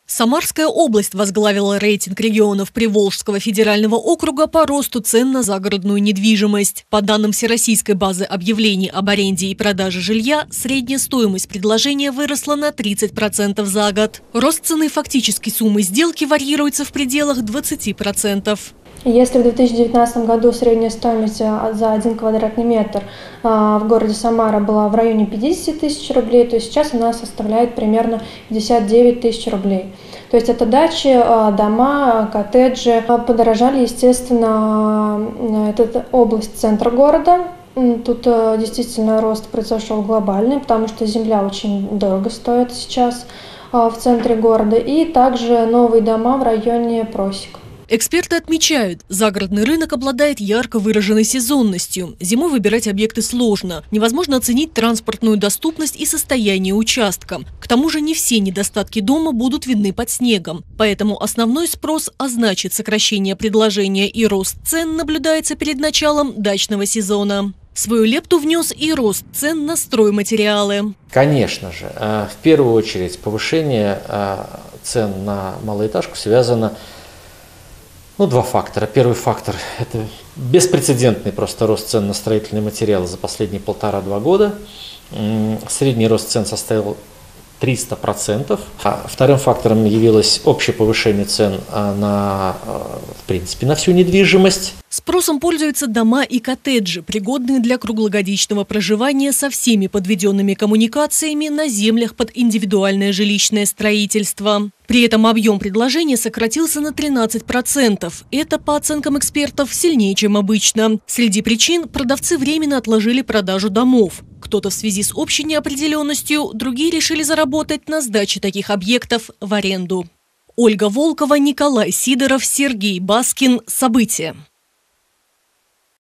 Самарская область возглавила рейтинг регионов Приволжского федерального округа по росту цен на загородную недвижимость. По данным Всероссийской базы объявлений об аренде и продаже жилья, средняя стоимость предложения выросла на 30% за год. Рост цены фактической суммы сделки варьируется в пределах 20%. Если в 2019 году средняя стоимость за 1 квадратный метр в городе Самара была в районе 50 тысяч рублей, то сейчас она составляет примерно 59 тысяч рублей. То есть это дачи, дома, коттеджи. Подорожали, естественно, это область центра города. Тут действительно рост произошел глобальный, потому что земля очень дорого стоит сейчас в центре города. И также новые дома в районе Просек. Эксперты отмечают, загородный рынок обладает ярко выраженной сезонностью. Зимой выбирать объекты сложно. Невозможно оценить транспортную доступность и состояние участка. К тому же не все недостатки дома будут видны под снегом. Поэтому основной спрос, а значит сокращение предложения и рост цен, наблюдается перед началом дачного сезона. Свою лепту внес и рост цен на стройматериалы. Конечно же, в первую очередь повышение цен на малоэтажку связано два фактора. Первый фактор – это беспрецедентный просто рост цен на строительные материалы за последние 1,5-2 года. Средний рост цен составил 300%. Вторым фактором явилось общее повышение цен в принципе, на всю недвижимость. Спросом пользуются дома и коттеджи, пригодные для круглогодичного проживания со всеми подведенными коммуникациями на землях под индивидуальное жилищное строительство. При этом объем предложения сократился на 13%. Это, по оценкам экспертов, сильнее, чем обычно. Среди причин продавцы временно отложили продажу домов. Кто-то в связи с общей неопределенностью, другие решили заработать на сдаче таких объектов в аренду. Ольга Волкова, Николай Сидоров, Сергей Баскин. События.